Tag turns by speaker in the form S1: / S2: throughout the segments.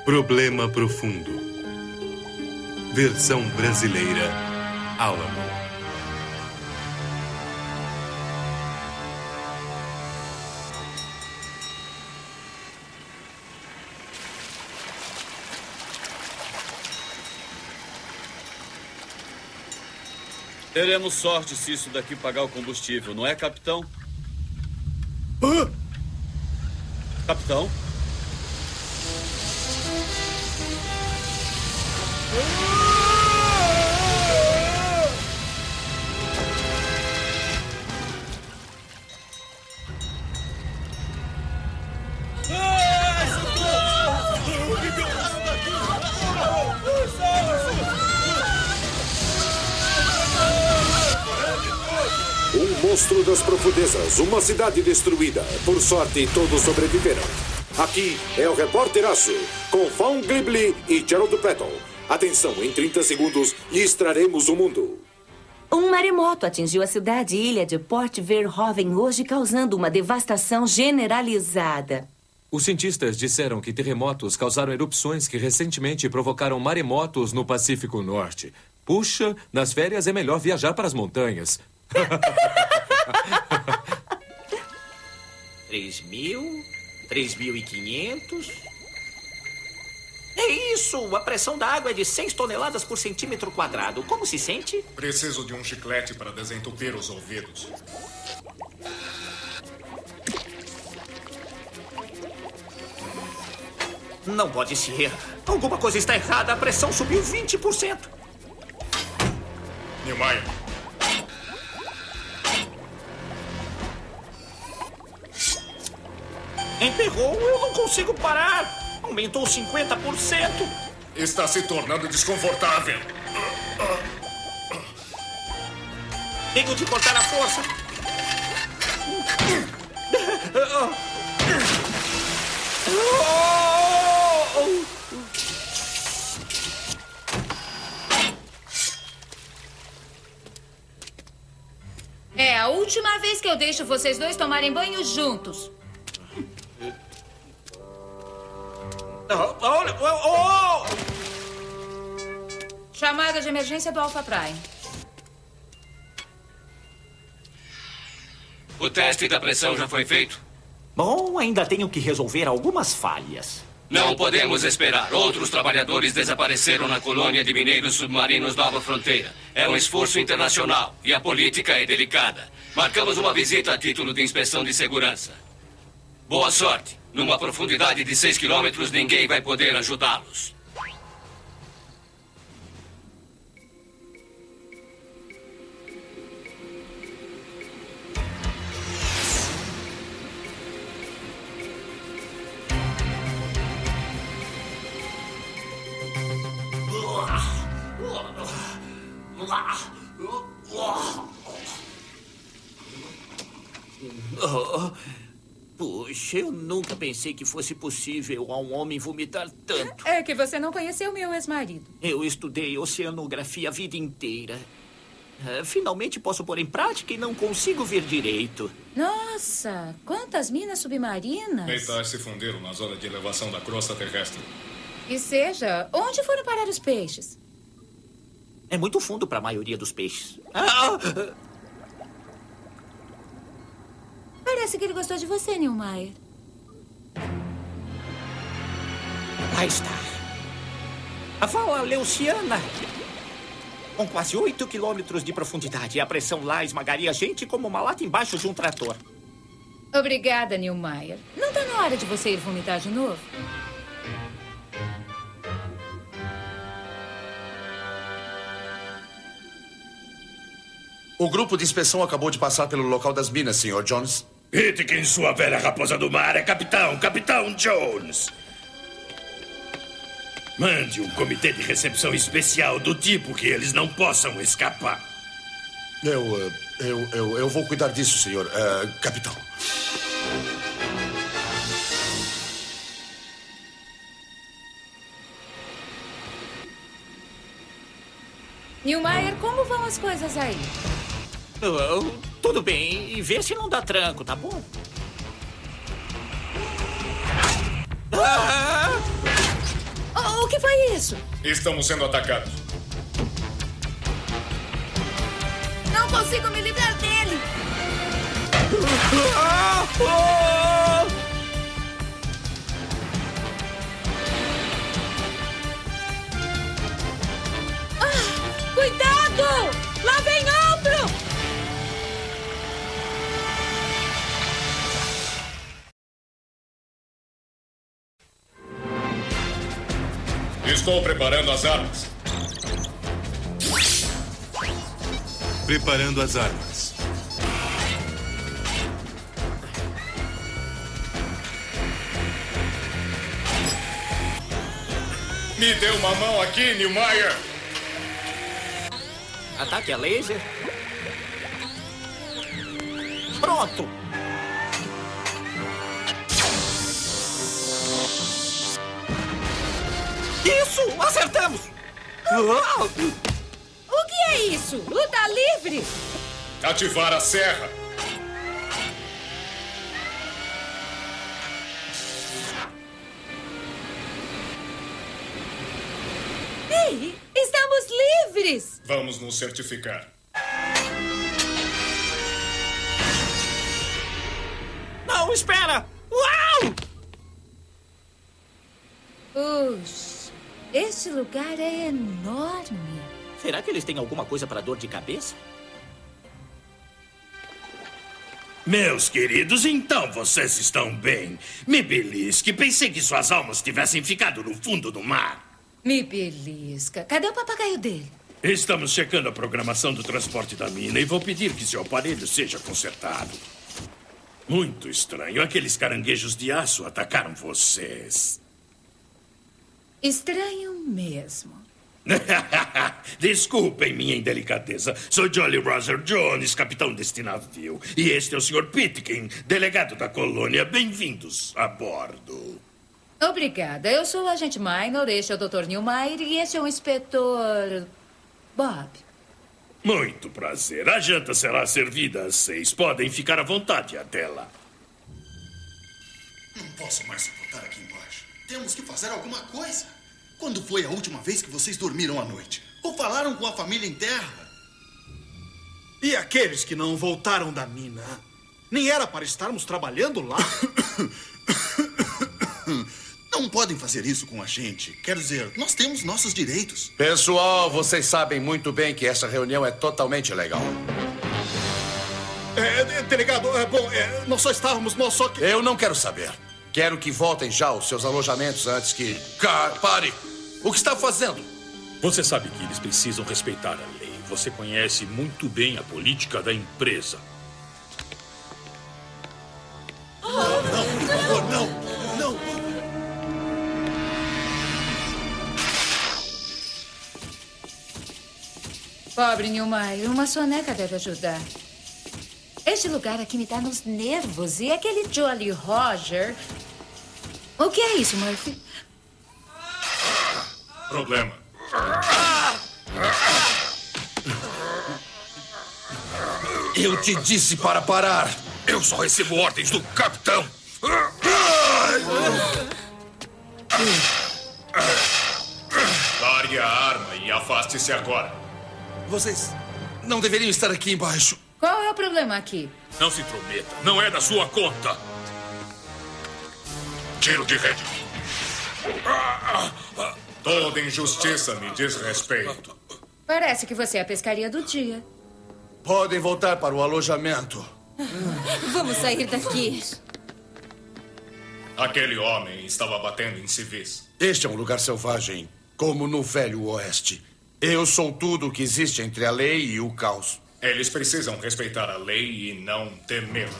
S1: Problema Profundo. Versão brasileira, Alamo.
S2: Teremos sorte se isso daqui pagar o combustível, não é, capitão? Capitão?
S3: Monstro das profundezas, uma cidade destruída. Por sorte, todos sobreviveram. Aqui é o Repórter Aço, com Fawn Glibley e Gerald Prattle. Atenção, em 30 segundos e extraremos o mundo.
S4: Um maremoto atingiu a cidade e ilha de Port Verhoeven hoje, causando uma devastação generalizada.
S5: Os cientistas disseram que terremotos causaram erupções que recentemente provocaram maremotos no Pacífico Norte. Puxa, nas férias é melhor viajar para as montanhas.
S6: 3.000, 3.500. É isso! A pressão da água é de 6 toneladas por centímetro quadrado. Como se sente?
S7: Preciso de um chiclete para desentupir os ouvidos.
S6: Não pode ser. Alguma coisa está errada. A pressão subiu 20%.
S7: Niemeyer.
S6: Emperrou, eu não consigo parar. Aumentou 50%.
S7: Está se tornando desconfortável.
S6: Tenho de cortar a força.
S8: É a última vez que eu deixo vocês dois tomarem banho juntos. Chamada de emergência do Alpha Prime.
S9: O teste da pressão já foi feito?
S6: Bom, ainda tenho que resolver algumas falhas.
S9: Não podemos esperar. Outros trabalhadores desapareceram na colônia de mineiros submarinos Nova Fronteira. É um esforço internacional e a política é delicada. Marcamos uma visita a título de inspeção de segurança. Boa sorte. Numa profundidade de 6 quilômetros, ninguém vai poder ajudá-los.
S6: Puxa, eu nunca pensei que fosse possível a um homem vomitar tanto.
S8: É que você não conheceu meu ex-marido.
S6: Eu estudei oceanografia a vida inteira. Finalmente posso pôr em prática e não consigo ver direito.
S8: Nossa, quantas minas submarinas.
S7: Metais se fundiram na zona de elevação da crosta terrestre.
S8: E seja, onde foram parar os peixes?
S6: É muito fundo para a maioria dos peixes.
S8: Parece que ele gostou de você, Niemeyer.
S6: Lá está. A vala leuciana. Com quase 8 quilômetros de profundidade. A pressão lá esmagaria a gente como uma lata embaixo de um trator.
S8: Obrigada, Niemeyer. Não está na hora de você ir vomitar de novo?
S10: O grupo de inspeção acabou de passar pelo local das minas, Sr. Jones.
S11: Pitkin, sua velha raposa do mar, é Capitão Jones. Mande um comitê de recepção especial do tipo que eles não possam escapar.
S10: Eu vou cuidar disso, senhor. Capitão.
S8: Niemeyer, como vão as coisas aí?
S6: Tudo bem. E vê se não dá tranco, tá bom?
S8: O que foi isso?
S7: Estamos sendo atacados.
S8: Não consigo me livrar dele. Cuidado! Lá vem outro!
S7: Estou preparando as armas.
S1: Preparando as armas.
S7: Me dê uma mão aqui, Newmeyer.
S6: Ataque a laser. Pronto. Isso! Acertamos!
S8: O que é isso? Luta livre?
S7: Ativar a serra.
S8: Ei, estamos livres!
S7: Vamos nos certificar.
S6: Não, espera! Uau!
S8: Puxa, este lugar é enorme.
S6: Será que eles têm alguma coisa para dor de cabeça?
S11: Meus queridos, então vocês estão bem. Me belisque. Pensei que suas almas tivessem ficado no fundo do mar.
S8: Me belisca. Cadê o papagaio dele?
S11: Estamos checando a programação do transporte da mina e vou pedir que seu aparelho seja consertado. Muito estranho. Aqueles caranguejos de aço atacaram vocês.
S8: Estranho mesmo.
S11: Desculpem minha indelicadeza. Sou Jolly Roger Jones, capitão deste navio. E este é o Sr. Pitkin, delegado da colônia. Bem-vindos a bordo.
S8: Obrigada. Eu sou o agente Minor, este é o Dr. Newmeyer e este é o inspetor... Bob.
S11: Muito prazer. A janta será servida às 6. Podem ficar à vontade até lá.
S12: Não posso mais suportar aqui embaixo. Temos que fazer alguma coisa. Quando foi a última vez que vocês dormiram à noite? Ou falaram com a família em terra?
S13: E aqueles que não voltaram da mina? Nem era para estarmos trabalhando lá?
S12: Não podem fazer isso com a gente. Quero dizer, nós temos nossos direitos.
S10: Pessoal, vocês sabem muito bem que essa reunião é totalmente legal.
S13: Delegado, nós só estávamos, nós só que...
S10: Eu não quero saber. Quero que voltem já aos seus alojamentos antes que... Pare! O que está fazendo?
S11: Você sabe que eles precisam respeitar a lei. Você conhece muito bem a política da empresa.
S12: Não, por favor, não! Não!
S8: Pobre Newmeyer, uma soneca deve ajudar. Este lugar aqui me dá nos nervos. E aquele Jolly Roger... O que é isso, Murphy?
S7: Problema.
S10: Eu te disse para parar.
S11: Eu só recebo ordens do capitão.
S7: Largue a arma e afaste-se agora.
S10: Vocês não deveriam estar aqui embaixo.
S8: Qual é o problema aqui?
S11: Não se intrometa. Não é da sua conta.
S7: Tiro de rede. Toda injustiça me diz respeito.
S8: Parece que você é a pescaria do dia.
S10: Podem voltar para o alojamento.
S8: Vamos sair daqui.
S7: Aquele homem estava batendo em civis.
S10: Este é um lugar selvagem, como no Velho Oeste. Eu sou tudo o que existe entre a lei e o caos.
S7: Eles precisam respeitar a lei e não temê-la.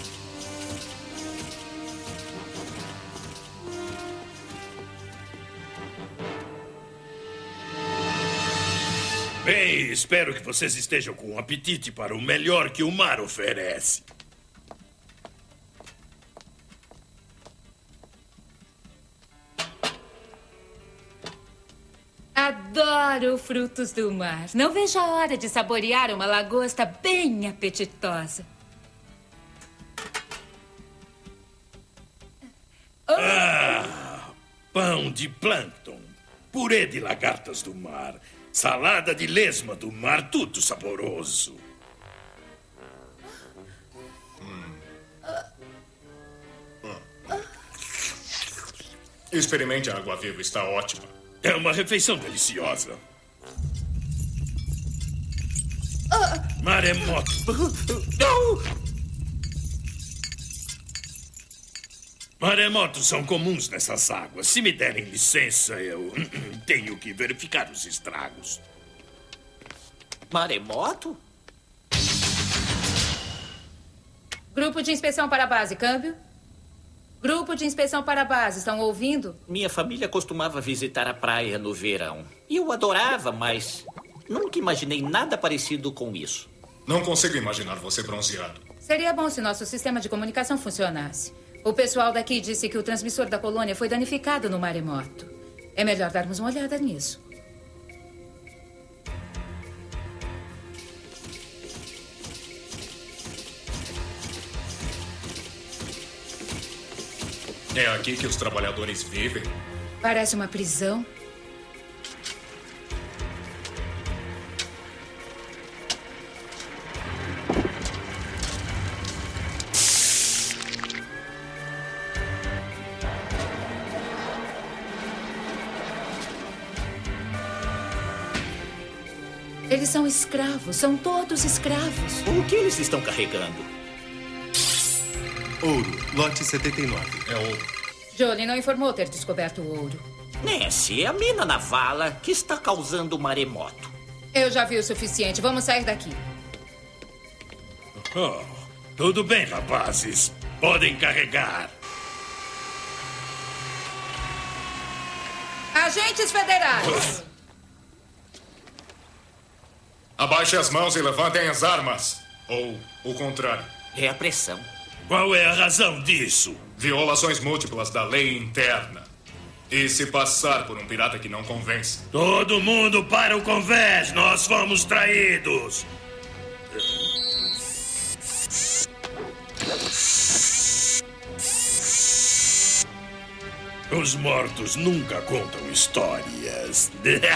S11: Bem, espero que vocês estejam com um apetite para o melhor que o mar oferece.
S8: Adoro frutos do mar. Não vejo a hora de saborear uma lagosta bem apetitosa.
S11: Pão de plâncton. purê de lagartas do mar, salada de lesma do mar, tudo saboroso.
S7: Experimente a água-viva, está ótima.
S11: É uma refeição deliciosa. Maremoto. Maremotos são comuns nessas águas. Se me derem licença, eu tenho que verificar os estragos.
S6: Maremoto?
S8: Grupo de inspeção para a base, câmbio. Grupo de inspeção para a base, estão ouvindo?
S6: Minha família costumava visitar a praia no verão. E eu adorava, mas nunca imaginei nada parecido com isso.
S7: Não consigo imaginar você bronzeado.
S8: Seria bom se nosso sistema de comunicação funcionasse. O pessoal daqui disse que o transmissor da colônia foi danificado no maremoto. É melhor darmos uma olhada nisso.
S7: É aqui que os trabalhadores vivem?
S8: Parece uma prisão. Eles são escravos, são todos escravos.
S6: O que eles estão carregando?
S1: Ouro, lote 79.
S7: É ouro.
S8: Jolie não informou ter descoberto o ouro.
S6: Nancy, é a mina na vala que está causando o maremoto.
S8: Eu já vi o suficiente. Vamos sair daqui.
S11: Oh, tudo bem, rapazes. Podem carregar.
S8: Agentes federais.
S7: Abaixe as mãos e levantem as armas. Ou o contrário.
S6: É a pressão.
S11: Qual é a razão disso?
S7: Violações múltiplas da lei interna. E se passar por um pirata que não convence.
S11: Todo mundo para o convés. Nós fomos traídos. Os mortos nunca contam histórias.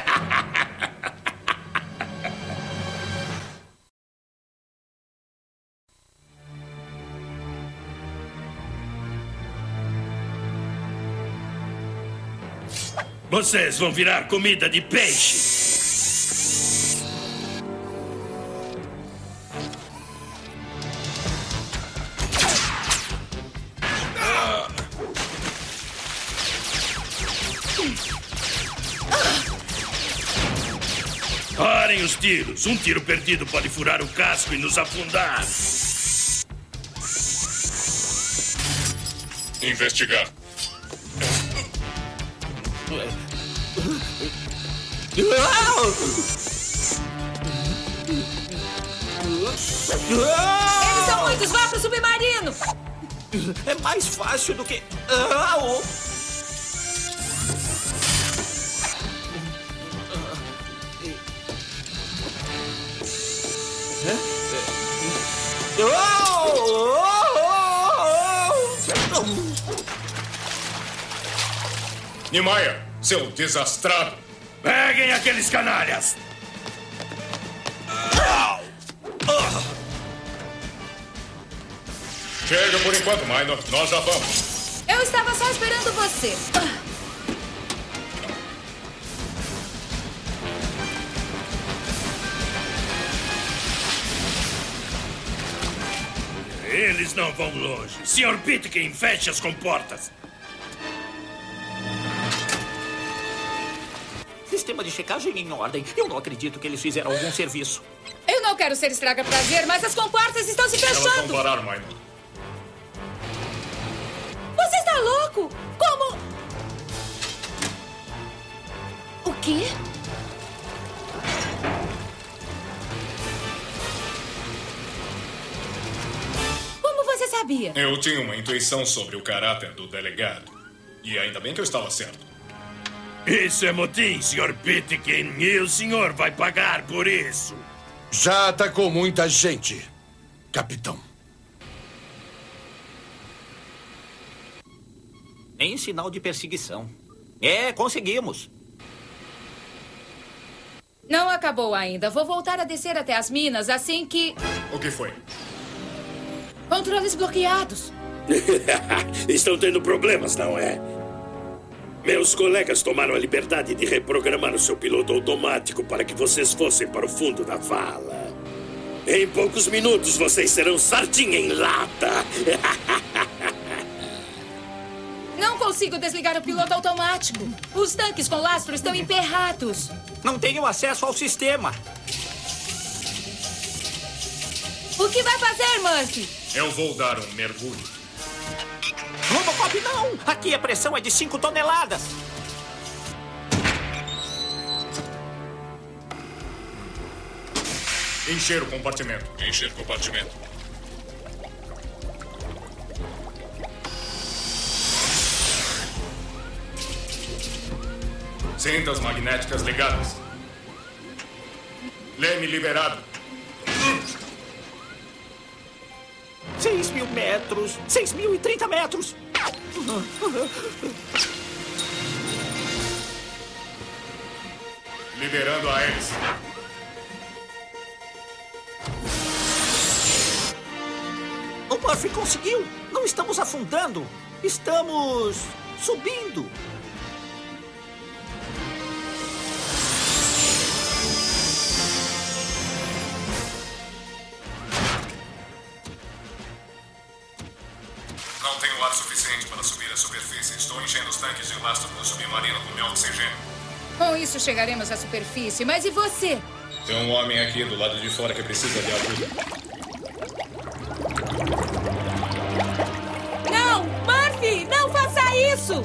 S11: Vocês vão virar comida de peixe. Parem os tiros. Um tiro perdido pode furar o casco e nos afundar.
S7: Investigar.
S8: Eles são muitos! Vá pro submarino!
S6: É mais fácil do que...
S7: Niemeyer, seu desastrado.
S11: Peguem aqueles canalhas!
S7: Chega por enquanto, Minor. Nós já vamos.
S8: Eu estava só esperando você.
S11: Eles não vão longe. Sr. Pitkin, feche as comportas.
S6: Sistema de checagem em ordem. Eu não acredito que eles fizeram algum serviço.
S8: Eu não quero ser estraga-prazer, mas as comportas estão se fechando.
S7: Elas vão parar, Minor.
S8: Você está louco? Como? O quê? Como você sabia?
S7: Eu tinha uma intuição sobre o caráter do delegado. E ainda bem que eu estava certo.
S11: Isso é motim, Sr. Pitkin, e o senhor vai pagar por isso.
S10: Já atacou muita gente, capitão.
S6: Nem sinal de perseguição. É, conseguimos.
S8: Não acabou ainda. Vou voltar a descer até as minas assim que...
S7: O que foi?
S8: Controles bloqueados.
S11: Estão tendo problemas, não é? Meus colegas tomaram a liberdade de reprogramar o seu piloto automático para que vocês fossem para o fundo da vala. Em poucos minutos, vocês serão sardinha em lata.
S8: Não consigo desligar o piloto automático. Os tanques com lastro estão emperrados.
S6: Não tenho acesso ao sistema.
S8: O que vai fazer, Murphy?
S7: Eu vou dar um mergulho.
S6: Robocop, não! Aqui a pressão é de 5 toneladas.
S7: Encher o compartimento.
S9: Encher compartimento.
S7: Cintas magnéticas ligadas. Leme liberado.
S6: 6.000 metros. 6.030 metros.
S7: Liberando a hélice.
S6: O Murphy conseguiu. Não estamos afundando. Estamos subindo.
S7: Não tenho ar suficiente para subir à superfície. Estou enchendo os tanques de lastro do submarino com meu oxigênio.
S8: Com isso chegaremos à superfície. Mas e você?
S7: Tem um homem aqui do lado de fora que precisa de ajuda.
S8: Não! Murphy! Não faça isso!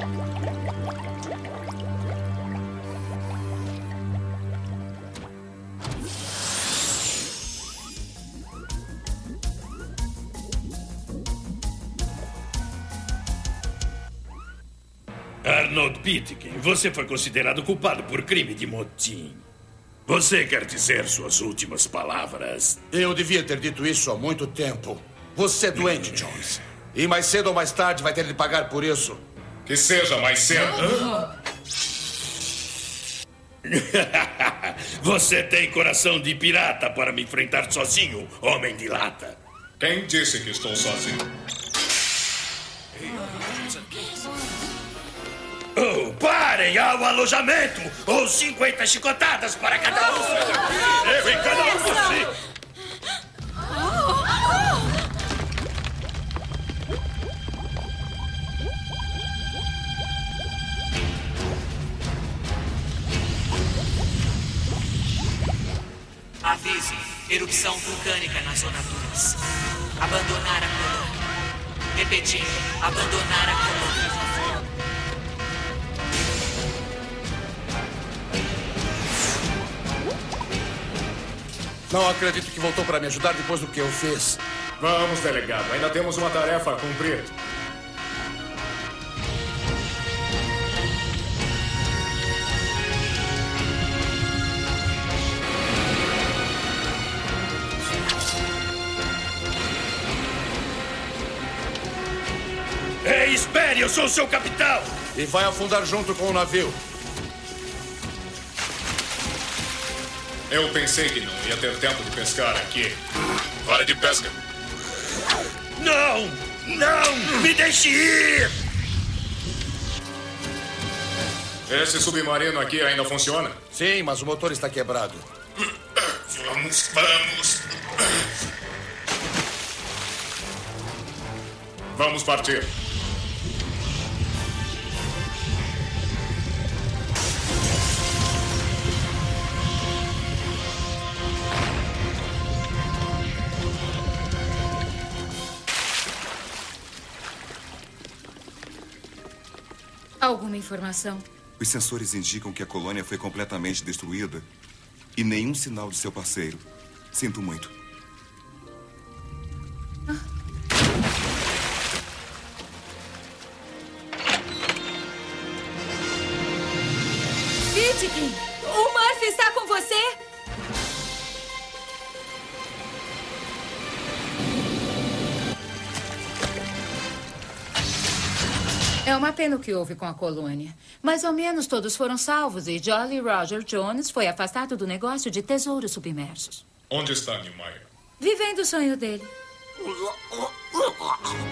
S11: Arnold Pitkin, você foi considerado culpado por crime de motim. Você quer dizer suas últimas palavras?
S10: Eu devia ter dito isso há muito tempo. Você é doente, Jones. E mais cedo ou mais tarde vai ter de pagar por isso.
S7: Que seja mais cedo.
S11: Você tem coração de pirata para me enfrentar sozinho, homem de lata.
S7: Quem disse que estou sozinho?
S11: Oh, parem ao alojamento! Ou 50 chicotadas para cada um! Eu em cada um de vocês!
S14: Avise, erupção vulcânica na zona 2. Abandonar a colônia. Repetindo, abandonar a colônia.
S10: Não acredito que voltou para me ajudar depois do que eu fiz.
S7: Vamos, delegado. Ainda temos uma tarefa a cumprir.
S11: Ei, espere! Eu sou o seu capitão!
S10: E vai afundar junto com o navio.
S7: Eu pensei que não ia ter tempo de pescar aqui. Hora de pesca.
S11: Não! Não! Me deixe ir!
S7: Esse submarino aqui ainda funciona?
S10: Sim, mas o motor está quebrado.
S7: Vamos. Vamos partir.
S8: Alguma informação?
S15: Os sensores indicam que a colônia foi completamente destruída e nenhum sinal de seu parceiro. Sinto muito.
S8: Pitkin, o Murphy está com você? É uma pena o que houve com a colônia. Mais ou menos todos foram salvos e Jolly Roger Jones foi afastado do negócio de tesouros submersos.
S7: Onde está Newmeyer?
S8: Vivendo o sonho dele.